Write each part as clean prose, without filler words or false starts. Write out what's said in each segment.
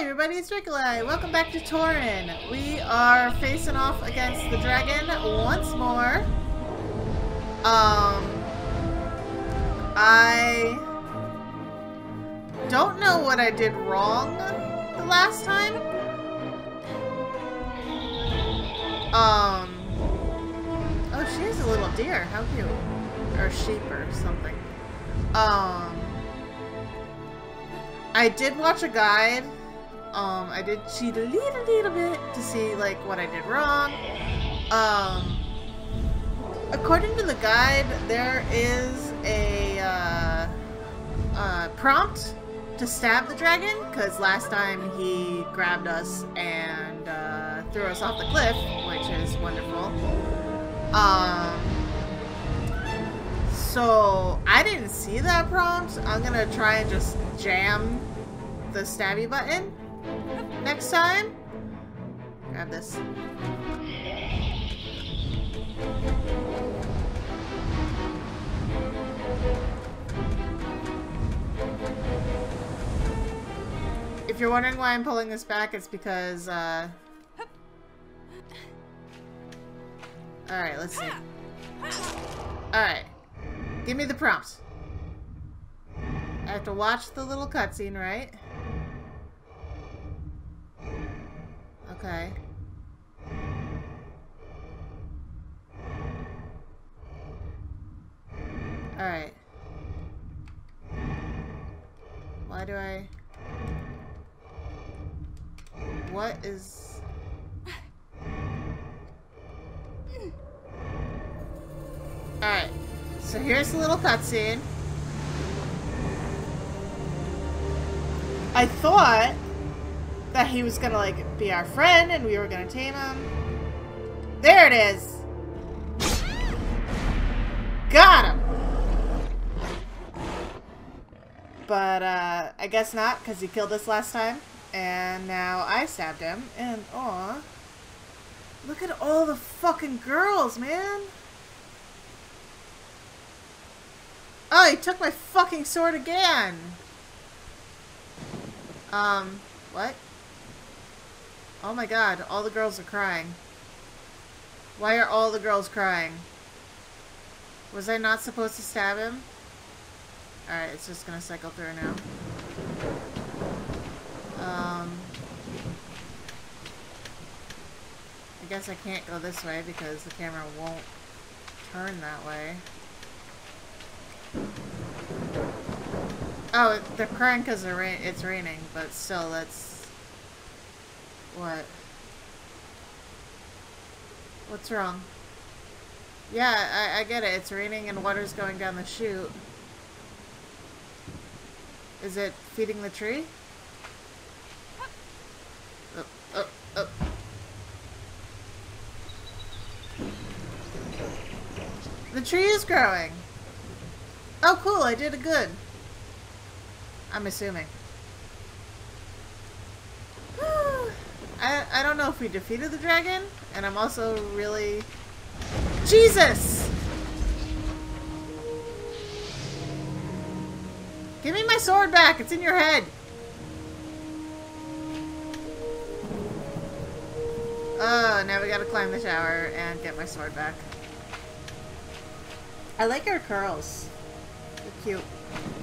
everybody, it's Draculai. Welcome back to Torin. We are facing off against the dragon once more. I don't know what I did wrong the last time. Oh, she is a little deer. How cute. Or sheep or something. I did watch a guide. I did cheat a little bit to see, like, what I did wrong. According to the guide, there is a prompt to stab the dragon, because last time he grabbed us and threw us off the cliff, which is wonderful. So I didn't see that prompt. I'm gonna try and just jam the stabby button next time. Grab this. If you're wondering why I'm pulling this back, it's because, alright, let's see. Alright. Give me the prompt. I have to watch the little cutscene, right? Okay. Alright. Why do I... What is... Alright. So here's the little cutscene. I thought that he was gonna, like, be our friend and we were gonna tame him. There it is! Got him! But, I guess not, because he killed us last time. And now I stabbed him. And, aw. Look at all the fucking girls, man! Oh, he took my fucking sword again! What? Oh my god, all the girls are crying. Why are all the girls crying? Was I not supposed to stab him? Alright, it's just gonna cycle through now. I guess I can't go this way because the camera won't turn that way. Oh, they're crying because it's raining, but still, that's... What? What's wrong? Yeah, I get it. It's raining and water's going down the chute. Is it feeding the tree? Oh, oh, oh. The tree is growing! Oh, cool, I did it good. I'm assuming. I don't know if we defeated the dragon, and I'm also really... Jesus! Give me my sword back! It's in your head! Oh, now we gotta climb the tower and get my sword back. I like her curls. They're cute.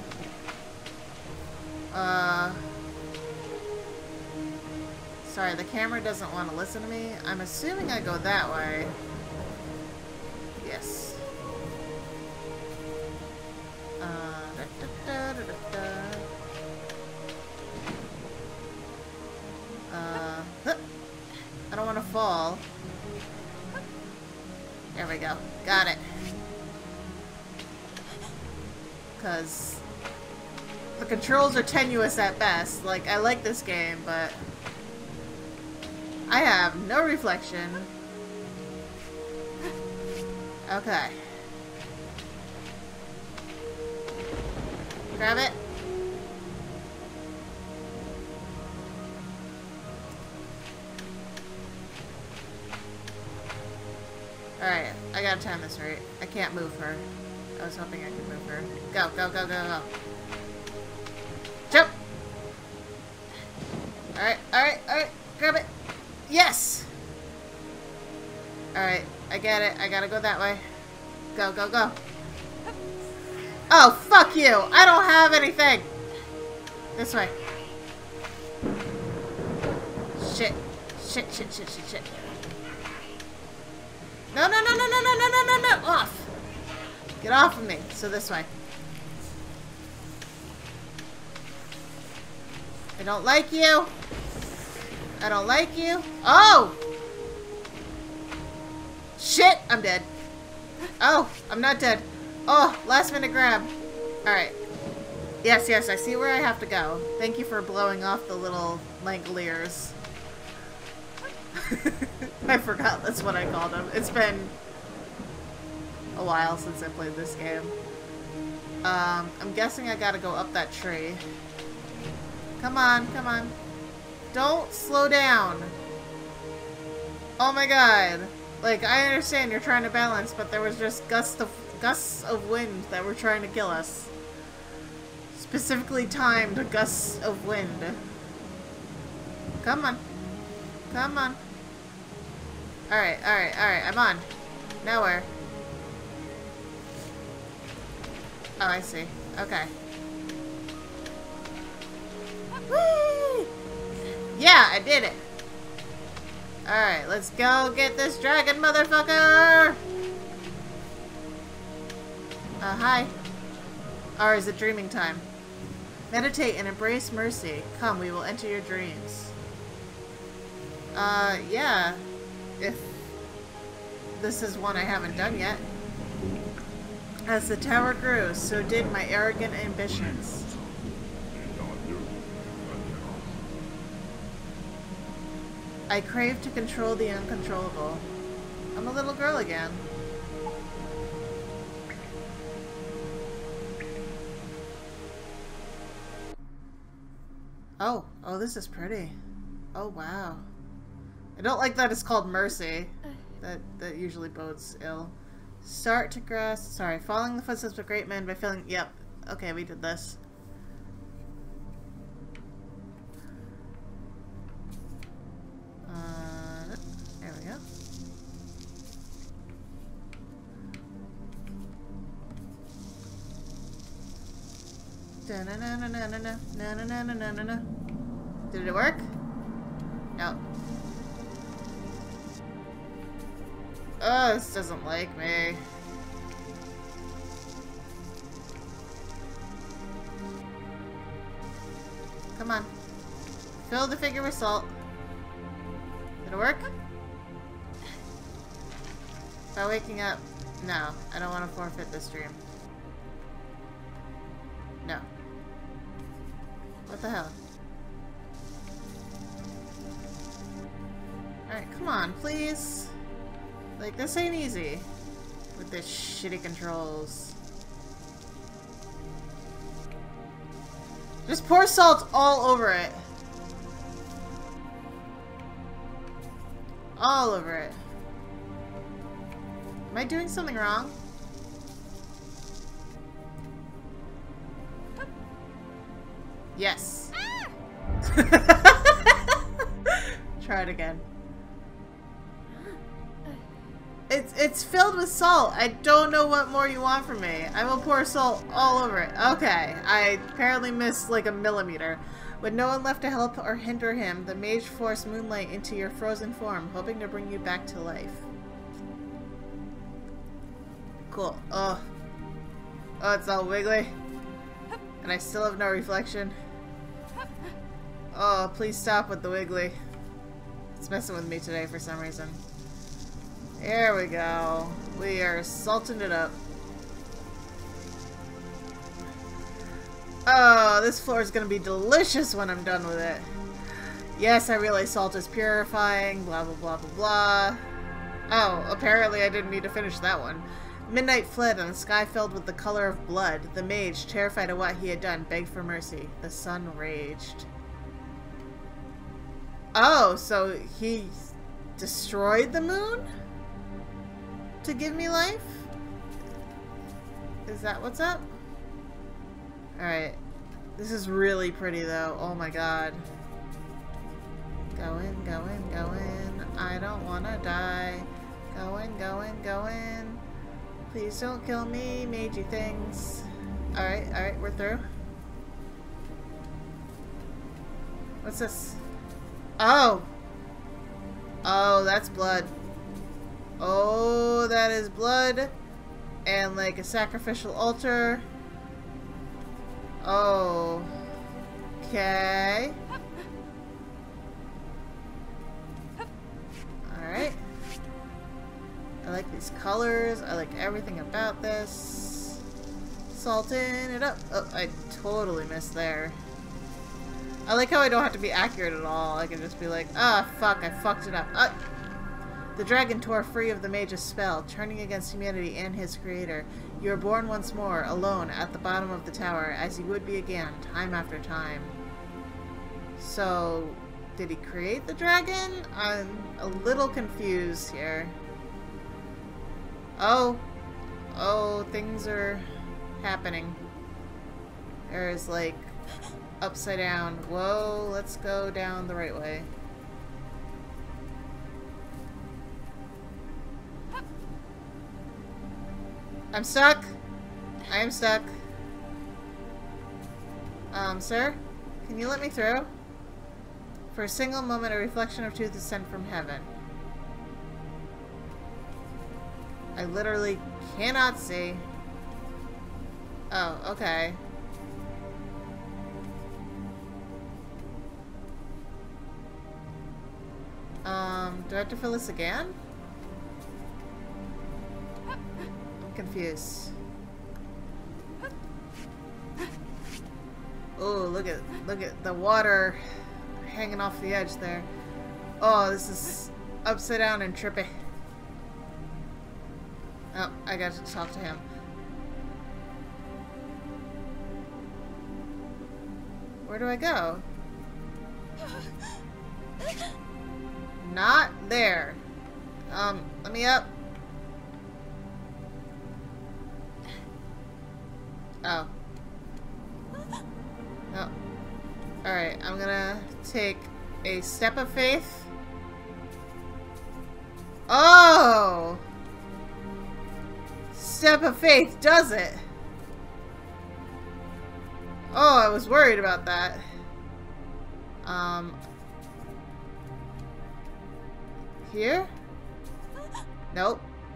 Sorry, the camera doesn't want to listen to me. I'm assuming I go that way. Yes. I don't want to fall. There we go. Got it. Because the controls are tenuous at best. Like, I like this game, but I have no reflection. Okay. Grab it. Alright, I gotta time this right. I can't move her. I was hoping I could move her. Go, go, go, go, go. Jump! Alright, alright, alright. Grab it. Yes! Alright, I get it. I gotta go that way. Go, go, go. Oh, fuck you! I don't have anything! This way. Shit. Shit, shit, shit, shit, shit. No, no, no, no, no, no, no, no, no, no! Off! Get off of me. So this way. I don't like you. I don't like you. Oh! Shit! I'm dead. Oh, I'm not dead. Oh, last minute grab. Alright. Yes, yes, I see where I have to go. Thank you for blowing off the little Langoliers. I forgot that's what I called them. It's been a while since I played this game. I'm guessing I gotta go up that tree. Come on, come on. Don't slow down. Oh my god. Like, I understand you're trying to balance, but there was just gusts of wind that were trying to kill us. Specifically timed gusts of wind. Come on. Come on. Alright, alright, alright. I'm on. Now where? Oh, I see. Okay. Whee! Yeah, I did it. Alright, let's go get this dragon, motherfucker! Hi. Or is it dreaming time? Meditate and embrace mercy. Come, we will enter your dreams. Yeah. If this is one I haven't done yet. As the tower grew, so did my arrogant ambitions. I crave to control the uncontrollable. I'm a little girl again. Oh, oh, this is pretty. Oh, wow. I don't like that it's called mercy. That usually bodes ill. Start to grasp. Sorry, following the footsteps of great men by feeling. Yep. Okay, we did this. There we go. Da na na na na na na na na na na na. Did it work? No. Oh, this doesn't like me. Come on. Fill the figure with salt. Did it work? By waking up. No, I don't want to forfeit this dream. No. What the hell? Alright, come on, please. Like, this ain't easy. With this shitty controls. Just pour salt all over it. All over it. Am I doing something wrong? Yes. Try it again. It's filled with salt. I don't know what more you want from me. I will pour salt all over it. Okay. I apparently missed like a millimeter. With no one left to help or hinder him, the mage forced Moonlight into your frozen form, hoping to bring you back to life. Cool. Oh. Oh, it's all wiggly. And I still have no reflection. Oh, please stop with the wiggly. It's messing with me today for some reason. There we go. We are salting it up. Oh, this floor is going to be delicious when I'm done with it. Yes, I realize salt is purifying, blah blah blah blah blah. Oh, apparently I didn't need to finish that one. Midnight fled and the sky filled with the color of blood. The mage, terrified of what he had done, begged for mercy. The sun raged. Oh, so he destroyed the moon? To give me life? Is that what's up? Alright. This is really pretty though. Oh my god. going, going. I don't wanna die. Going, going, going. Please don't kill me, magey things. Alright, we're through. What's this? Oh! Oh, that's blood. Oh, that is blood. And like a sacrificial altar. Oh. Okay. Alright. I like these colors. I like everything about this. Salting it up. Oh, I totally missed there. I like how I don't have to be accurate at all. I can just be like, ah, fuck, I fucked it up. The dragon tore free of the mage's spell, turning against humanity and his creator. You are born once more, alone, at the bottom of the tower, as you would be again, time after time. So, did he create the dragon? I'm a little confused here. Oh, things are happening. There's like upside down. Whoa, let's go down the right way. I'm stuck. I am stuck. Sir? Can you let me through? For a single moment, a reflection of truth is sent from heaven. I literally cannot see. Oh, okay. Do I have to fill this again? I'm confused. Oh, look at the water hanging off the edge there. Oh, this is upside down and trippy. Oh, I got to talk to him. Where do I go? Not there. Let me up. Oh. No. Alright, I'm gonna take a step of faith. Oh! Step of faith does it. Oh, I was worried about that. Here? Nope.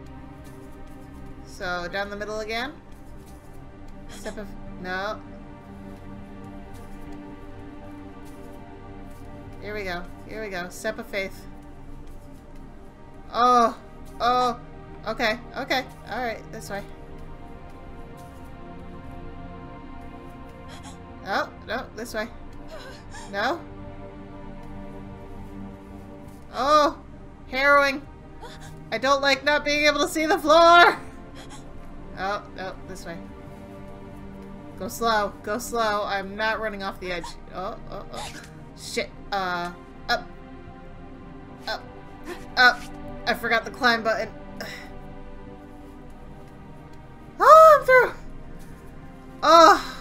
So, down the middle again? Step of... No. Here we go. Here we go. Step of faith. Oh. Oh. Okay. Okay. Alright. This way. Oh. No. This way. No. Oh. Harrowing. I don't like not being able to see the floor. Oh. No. This way. Go slow. Go slow. I'm not running off the edge. Oh. Oh. Oh. Shit. Up. Up. Up. I forgot the climb button. Oh, I'm through. Oh.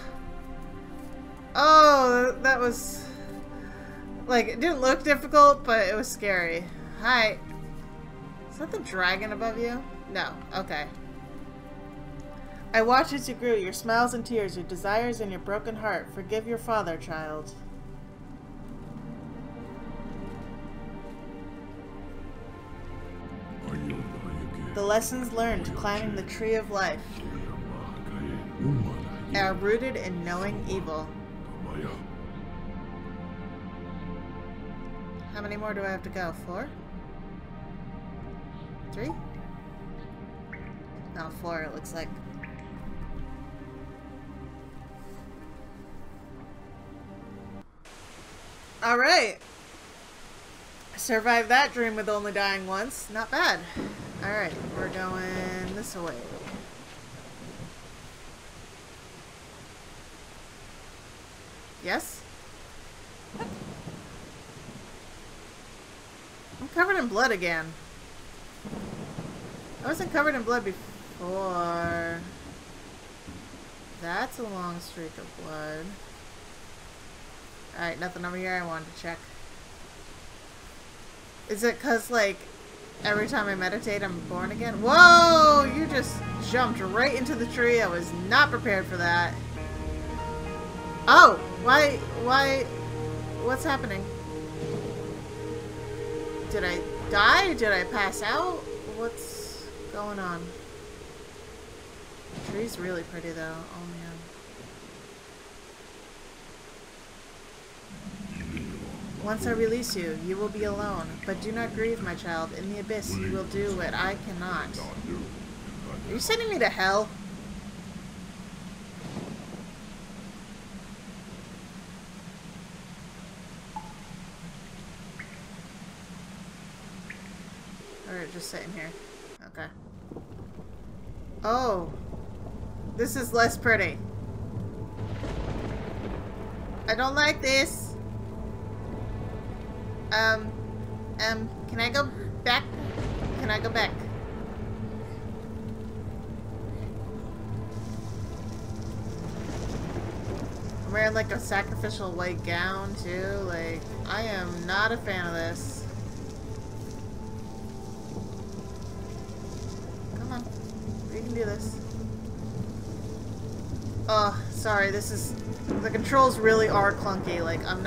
Oh, that was... Like, it didn't look difficult, but it was scary. Hi. Is that the dragon above you? No. Okay. I watched as you grew, your smiles and tears, your desires and your broken heart. Forgive your father, child. The lessons learned climbing the tree of life are rooted in knowing evil. How many more do I have to go? 4? 3? No, 4 it looks like. Alright. Survived that dream with only dying once. Not bad. Alright, we're going this way. Yes? I'm covered in blood again. I wasn't covered in blood before. That's a long streak of blood. Alright, nothing over here I wanted to check. Is it because, like, every time I meditate, I'm born again? Whoa! You just jumped right into the tree. I was not prepared for that. Oh! Why? What's happening? Did I die? Did I pass out? What's going on? The tree's really pretty, though. Oh, man. Once I release you, you will be alone. But do not grieve, my child. In the abyss, you will do what I cannot. Are you sending me to hell? Or just sitting here. Okay. Oh. This is less pretty. I don't like this. Can I go back? Can I go back? I'm wearing like a sacrificial white gown too. Like, I am not a fan of this. Come on. We can do this. Oh, sorry, this is... The controls really are clunky. Like, I'm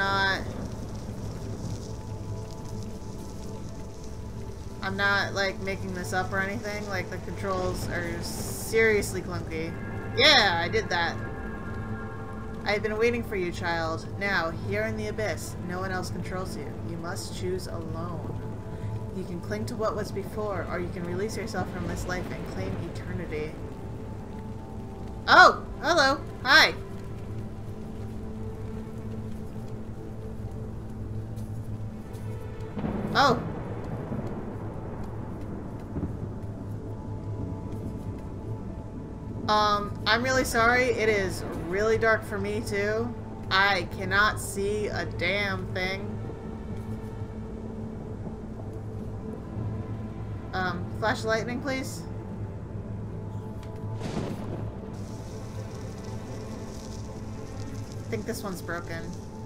not, like, making this up or anything. Like, the controls are seriously clunky. Yeah, I did that. I have been waiting for you, child. Now, here in the abyss, no one else controls you. You must choose alone. You can cling to what was before, or you can release yourself from this life and claim eternity. Oh! Hello! Hi! Oh! I'm really sorry. It is really dark for me, too. I cannot see a damn thing. Flash lightning, please. I think this one's broken.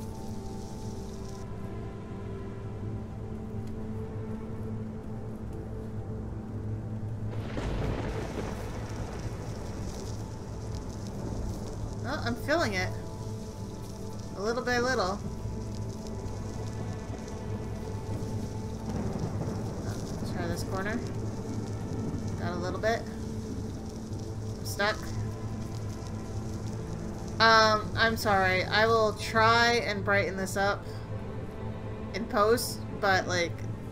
Oh, I'm feeling it. A little by little. Let's try this corner. Got a little bit. I'm stuck. I'm sorry. I will try and brighten this up in post, but, like,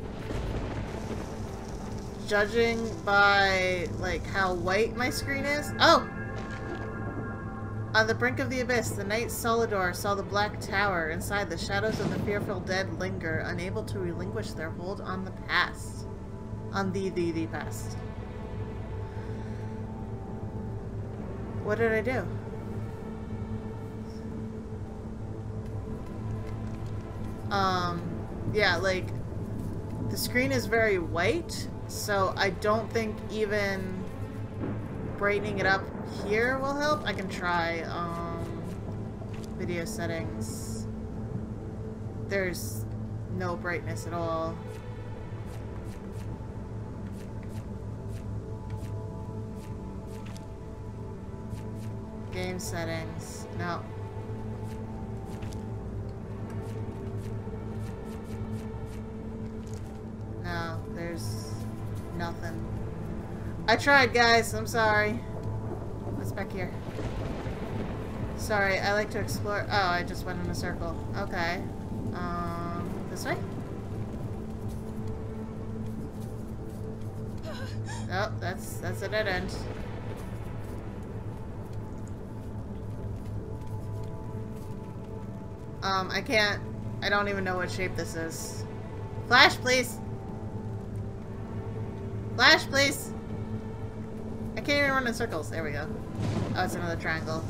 judging by, like, how white my screen is... Oh! On the brink of the abyss, the knight Solidor saw the Black Tower. Inside, the shadows of the fearful dead linger, unable to relinquish their hold on the past. On the past. What did I do? Yeah, like, the screen is very white, so I don't think even brightening it up here will help. I can try, video settings. There's no brightness at all. Game settings. No. No, there's nothing. I tried, guys. I'm sorry. What's back here? Sorry, I like to explore. Oh, I just went in a circle. Okay. This way? Oh, that's a dead end. I don't even know what shape this is. Flash, please! Flash, please! I can't even run in circles. There we go. Oh, it's another triangle.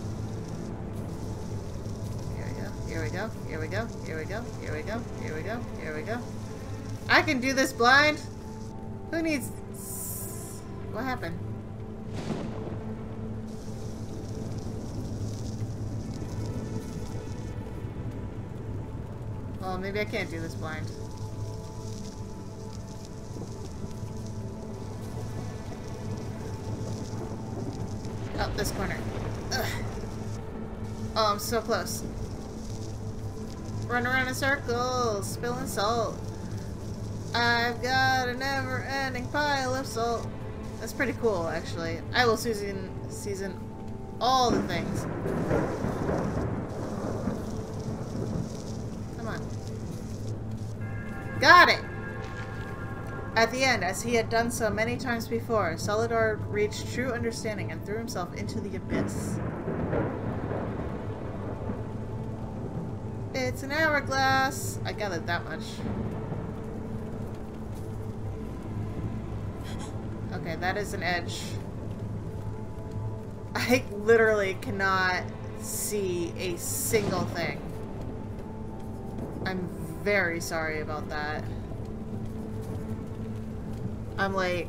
Here we go. Here we go. Here we go. Here we go. Here we go. Here we go. I can do this blind! Who needs... What happened? Well, maybe I can't do this blind. Up this corner. Ugh. Oh, I'm so close. Run around in circles, spilling salt. I've got a never-ending pile of salt. That's pretty cool, actually. I will season all the things. Come on. Got it! At the end, as he had done so many times before, Solidor reached true understanding and threw himself into the abyss. It's an hourglass. I gathered that much. Okay, that is an edge. I literally cannot see a single thing. I'm very sorry about that. I'm like,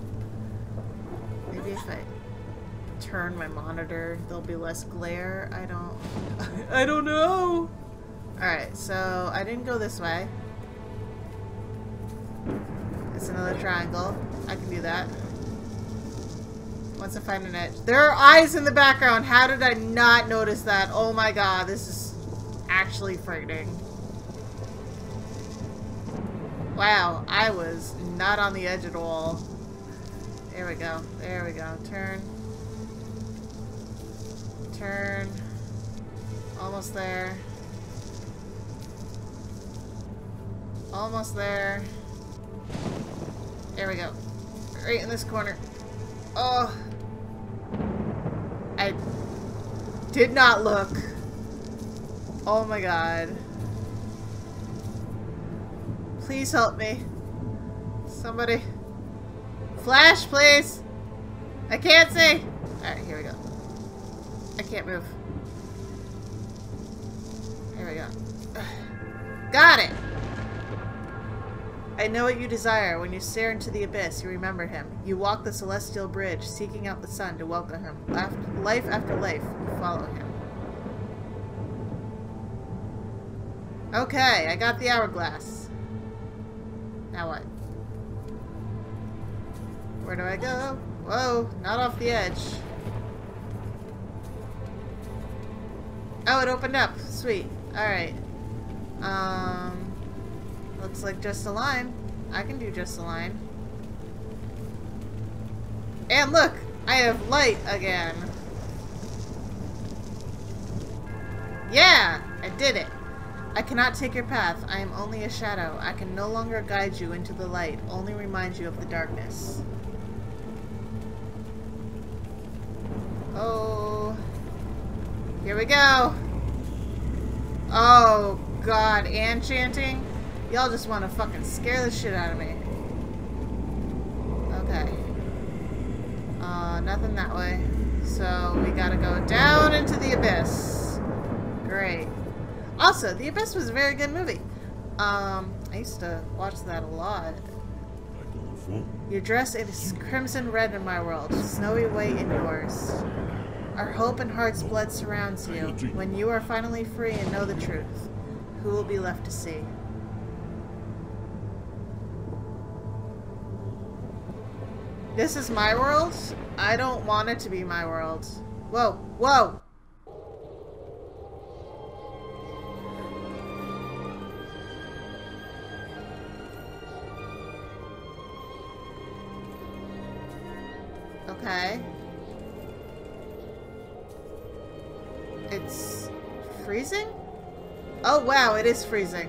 maybe if I turn my monitor, there'll be less glare. I don't know. Alright, so I didn't go this way. It's another triangle. I can do that. Once I find an edge. There are eyes in the background. How did I not notice that? Oh my god, this is actually frightening. Wow, I was not on the edge at all. There we go. There we go. Turn. Turn. Almost there. Almost there. There we go. Right in this corner. Oh. I did not look. Oh my god. Please help me. Somebody. Flash, please! I can't see! Alright, here we go. I can't move. Here we go. Got it! I know what you desire. When you stare into the abyss, you remember him. You walk the celestial bridge, seeking out the sun to welcome him. Life after life, you follow him. Okay, I got the hourglass. Now what? Where do I go? Whoa, not off the edge. Oh, it opened up. Sweet. Alright. Looks like just a line. I can do just a line. And look! I have light again. Yeah! I did it! I cannot take your path. I am only a shadow. I can no longer guide you into the light, only remind you of the darkness. Oh. Here we go. Oh, God. And chanting? Y'all just want to fucking scare the shit out of me. Okay. Nothing that way. So, we gotta go down into the abyss. Great. Also, The Abyss was a very good movie. I used to watch that a lot. Your dress is crimson red in my world, snowy white in yours. Our hope and heart's blood surrounds you. When you are finally free and know the truth, who will be left to see? This is my world? I don't want it to be my world. Whoa, whoa! Okay. It's freezing? Oh wow, it is freezing.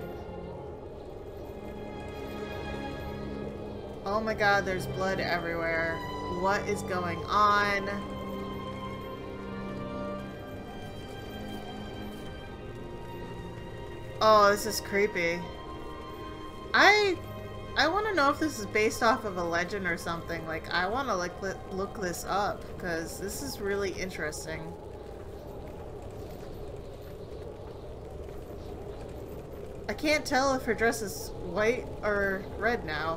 Oh my god, there's blood everywhere. What is going on? Oh, this is creepy. I want to know if this is based off of a legend or something. Like, I want to like look this up because this is really interesting. I can't tell if her dress is white or red now.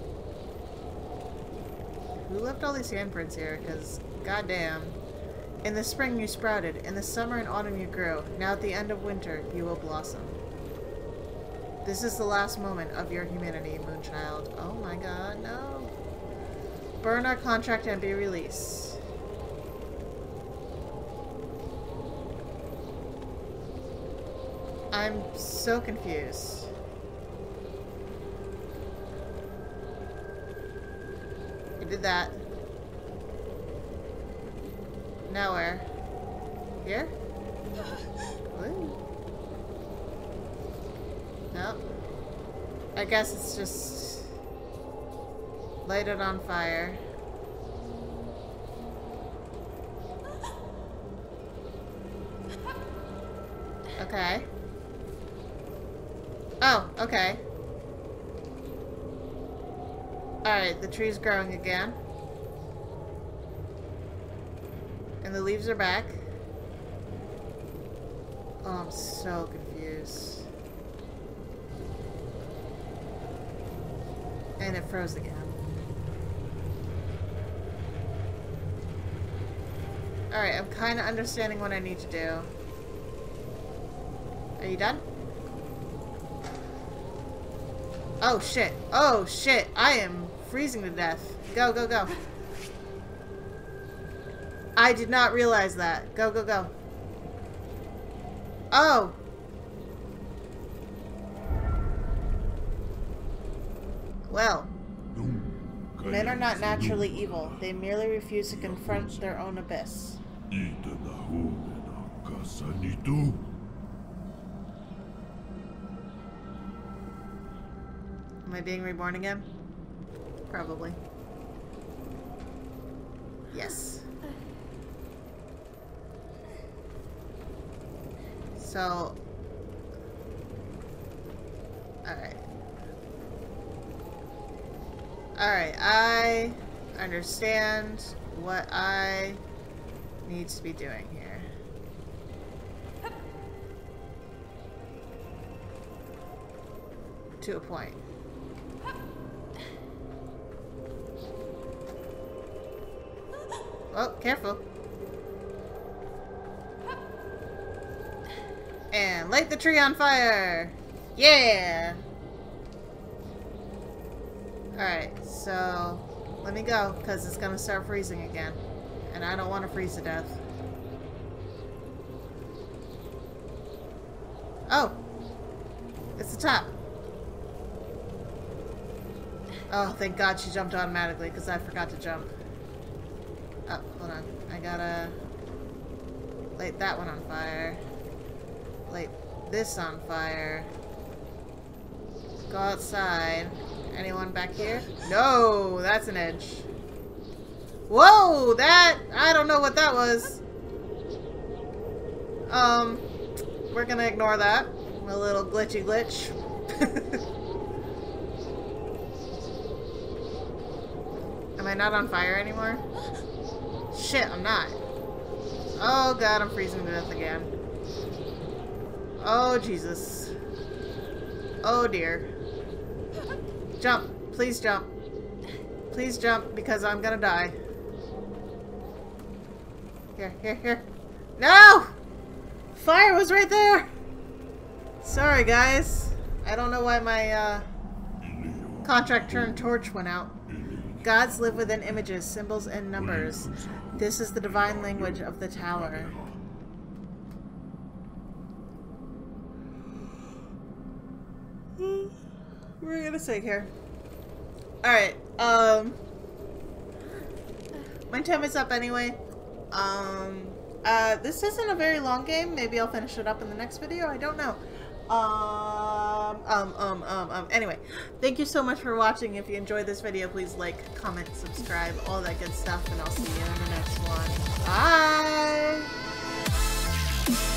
Who left all these handprints here? Because, goddamn. In the spring you sprouted. In the summer and autumn you grew. Now at the end of winter, you will blossom. This is the last moment of your humanity, Moonchild. Oh my god, no. Burn our contract and be released. I'm so confused. You did that. Now where? Here? Ooh. Nope. I guess it's just light it on fire. Okay. Oh, okay. Alright, the tree's growing again. And the leaves are back. Oh, I'm so confused. And it froze again. Alright, I'm kind of understanding what I need to do. Are you done? Oh shit. Oh shit. I am freezing to death. Go, go, go. I did not realize that. Go, go, go. Oh. Well. Men are not naturally evil. They merely refuse to confront their own abyss. Am I being reborn again? Probably. Yes. So... Alright. Alright, I understand what I need to be doing here. To a point. Oh, careful. And light the tree on fire! Yeah! Alright, so let me go, because it's gonna start freezing again. And I don't want to freeze to death. Oh! It's the top. Oh, thank God she jumped automatically, because I forgot to jump. Oh, hold on. I gotta light that one on fire. Light this on fire. Go outside. Anyone back here? No! That's an edge. Whoa! That... I don't know what that was. We're gonna ignore that. A little glitchy glitch. Am I not on fire anymore? Shit, I'm not. Oh God, I'm freezing to death again. Oh Jesus. Oh dear. Jump. Please jump. Please jump, because I'm gonna die. Here, here, here. No! Fire was right there! Sorry, guys. I don't know why my, contract turned torch went out. Gods live within images, symbols, and numbers. This is the divine language of the tower. We're gonna sing here. Alright, my time is up anyway. This isn't a very long game. Maybe I'll finish it up in the next video. I don't know. Anyway, thank you so much for watching. If you enjoyed this video, please like, comment, subscribe, all that good stuff, and I'll see you in the next one. Bye!